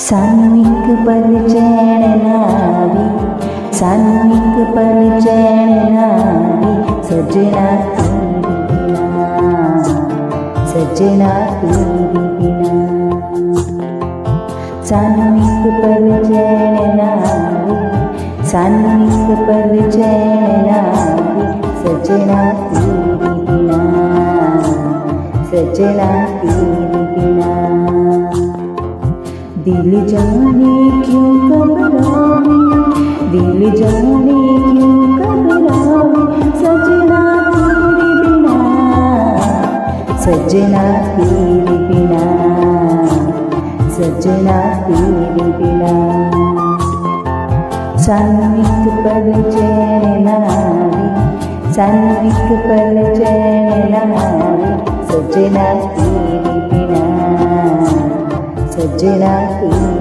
सानू एक पल चैन ना आवे, सानू एक पल चैन ना आवे, सजना तेरे बिना, सजना तेरे बिना। सानू एक पल चैन ना आवे, सानू एक पल चैन ना आवे, सजना तेरे बिना, सजना तेरे बिना। दिल जाने क्यों घबरावे, दिल जाने क्यों घबरावे, सजना तेरे बिना, सजना तेरे बिना, सजना तेरे बिना। सानू एक पल चैन ना आवे, सानू एक पल चैन ना आवे, सजना तेरे बिना, सजना तेरे